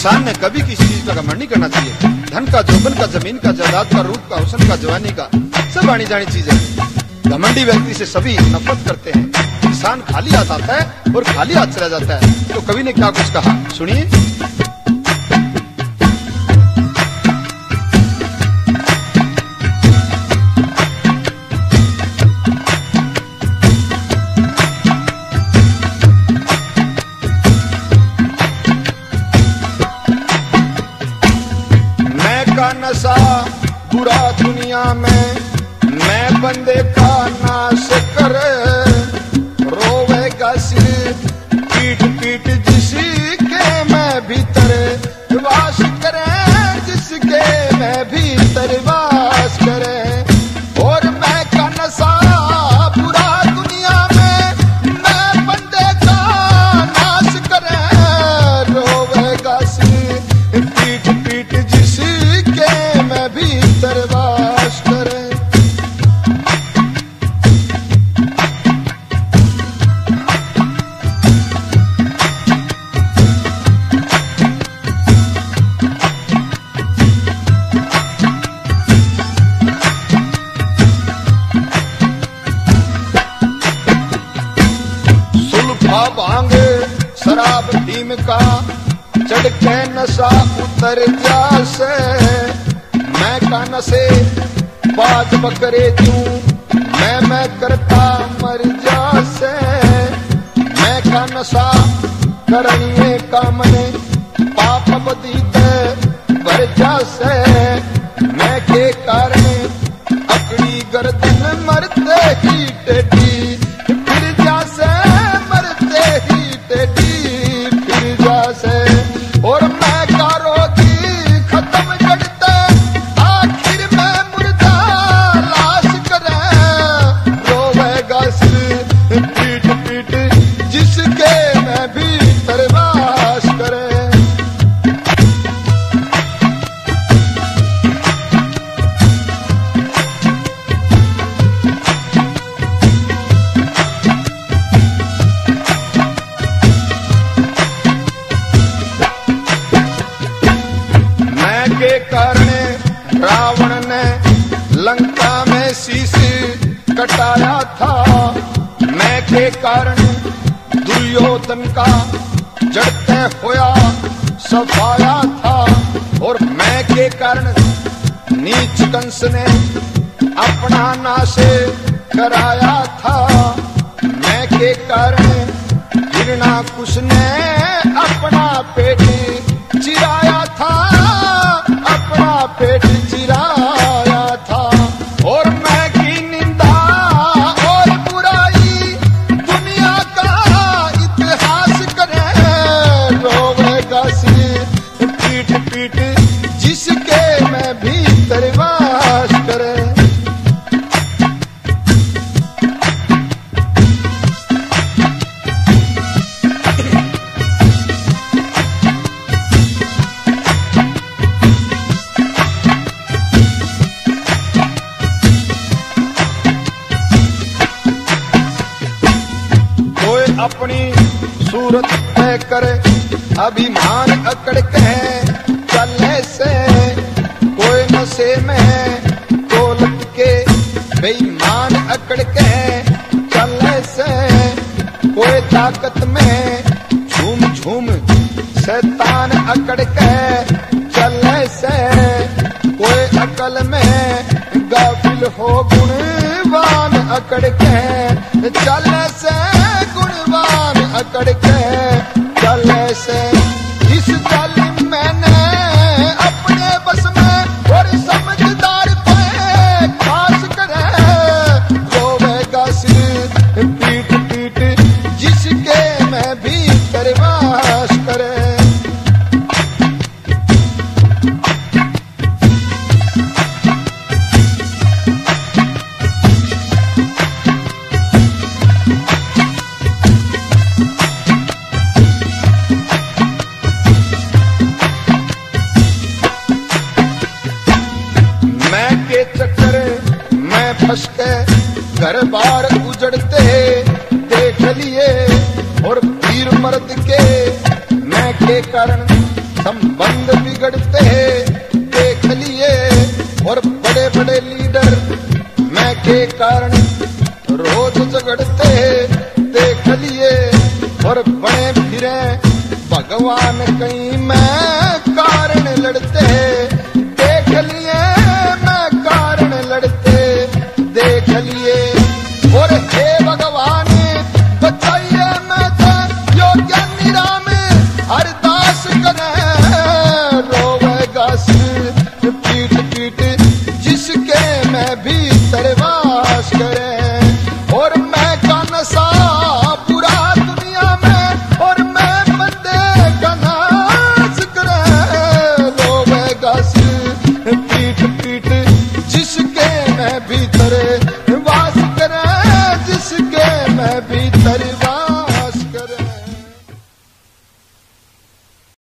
इंसान ने कभी किसी चीज का घमंड नहीं करना चाहिए। धन का, जोबन का, जमीन का, जायदाद का, रूप का, हुस्न का, जवानी का, सब आनी जानी चीज है। घमंडी व्यक्ति से सभी नफरत करते हैं। इंसान खाली हाथ आता है और खाली हाथ चला जाता है। तो कवि ने क्या कुछ कहा, सुनिए। नशा बुरा दुनिया में मैं बंदे का नाश करे, रोवेगा सिर पीट पीट जिसके मैं भीतर वास करे, जिसके मैं भीतर वास करे। और मैं का नशा बुरा दुनिया में मैं बंदे का नाश करे, रोवेगा सिर पीट पीट जिसके मैं भीतर वास करे। सुल्फा भांग शराब भीम का चढ़ के नशा उतर जासे, मैं का नशे बाज बकरे दूं मैं करता मर जासे। मैं का नशा करिए कामने पाप बदीते भर जासे, मैं के कारण अकड़ी गर्दन मरते ही टेढ़ी फिर जासे, मरते ही टेढ़ी फिर जासे। और मैं का रोगी खत्म जड़ते आखिर में मुर्दा लाश करे, रोवेगा सिर पीट पीट जिसके मैं भीतर वास करे। के कारण रावण ने लंका में शीश कटाया था, मैं के कारण दुर्योधन का जड़ते होया सफाया था। और मैं के कारण नीच कंस ने अपना नाश कराया था, मैं के कारण हिरणाकुश ने अपना पेट चिराया था, अपना पेट चिराया था। और मैं की निंदा और बुराई दुनिया का इतिहास करे, रोवेगा सिर पीट पीट जिसके मैं भीतर वास करे। अपनी सूरत तय करे अभिमान अकड़ के चलने से, कोई नशे में दौलत के बेईमान अकड़ के चलने से, कोई ताकत में झूम झूम शैतान अकड़ के चलने से, कोई अकल में गाफिल हो गुणवान अकड़ के चलने से, गुणवान अकड़ के चलने से। इस जालिम मैंने अपने बस में और समझदार पे खास करे, रोवेगा सिर पीट पीट जिसके मैं भीतर वास करे। फंस के घर बार उजड़ते देख लिए, और वीर मर्द के मैं के कारण संबंध बिगड़ते हैं देख लिए, और बड़े बड़े लीडर मैं के कारण रोज झगड़ते हैं देख लिए, और बड़े फिरे भगवान कहीं मैं कारण लड़ते हैं देख लिए, मैं कारण लड़ते देख लिए। और हे भगवान बचाइए मैं तो योग्य निराम अरदास करे, रोवेगा सिर पीट पीट जिसके मैं भीतर वास करे। और मैं का नशा बुरा दुनिया में, और मैं बंदे का नाश करे, रोवेगा सिर पीट पीट जिसके मैं भीतर